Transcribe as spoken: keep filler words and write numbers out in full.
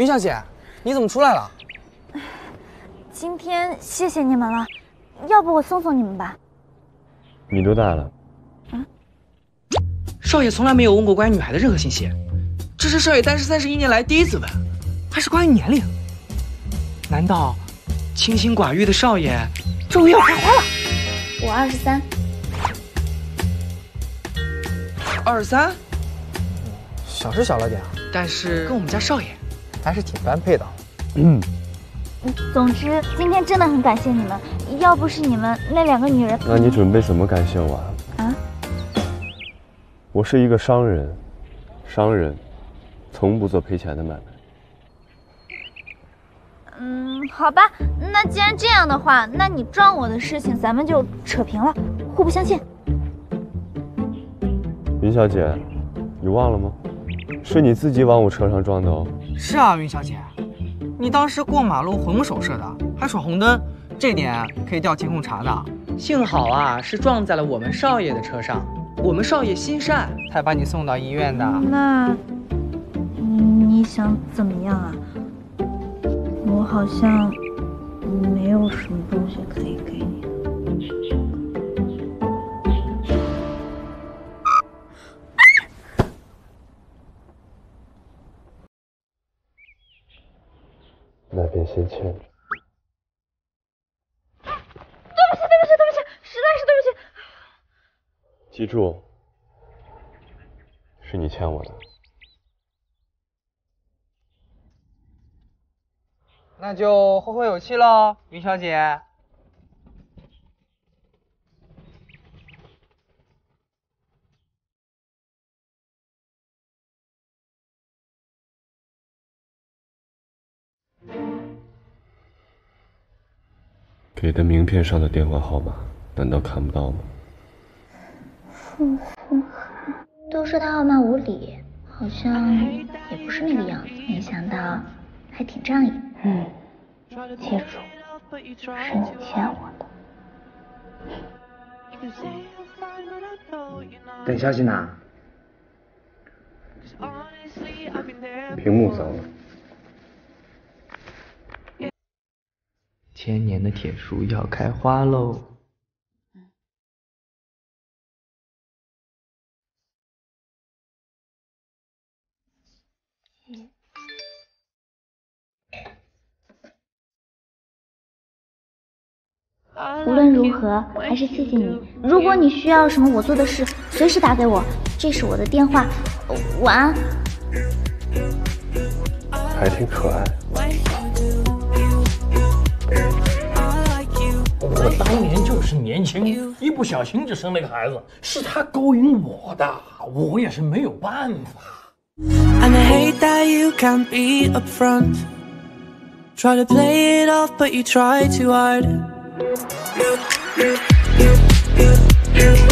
云小姐，你怎么出来了？ 今天谢谢你们了，要不我送送你们吧。 你多大了？ 啊？ 少爷从来没有问过关于女孩的任何信息，这是少爷单身三十一年来第一次问，还是关于年龄。难道清心寡欲的少爷终于要开花了？ 我二十三。 二十三？ 小是小了点啊， 但是跟我们家少爷还是挺般配的。 嗯。 总之，今天真的很感谢你们，要不是你们那两个女人， 那你准备怎么感谢我啊？ 啊？ 我是一个商人，商人从不做赔钱的买卖。 嗯，好吧，那既然这样的话，那你撞我的事情咱们就扯平了，互不相欠。 云小姐，你忘了吗？是你自己往我车上撞的哦。 是啊，云小姐，你当时过马路魂不守舍的，还闯红灯，这点可以调监控查的。幸好啊，是撞在了我们少爷的车上，我们少爷心善，才把你送到医院的。 那，你想怎么样啊？我好像没有什么东西可以给你。 那便先欠着。 对不起，对不起，对不起，实在是对不起。记住，是你欠我的。 那就后会有期喽，云小姐。 给的名片上的电话号码，难道看不到吗？ 傅傅涵，都说他傲慢无礼，好像也不是那个样子，没想到还挺仗义。嗯，记住，是你欠我的。 等消息呢？ 屏幕糟了。 千年的铁树要开花喽！ 无论如何，还是谢谢你。如果你需要什么我做的事，随时打给我，这是我的电话。晚安。 还挺可爱。 我当年就是年轻，一不小心就生了个孩子，是他勾引我的，我也是没有办法。And I hate that you can't be upfront. Try to play it off, but you try too hard.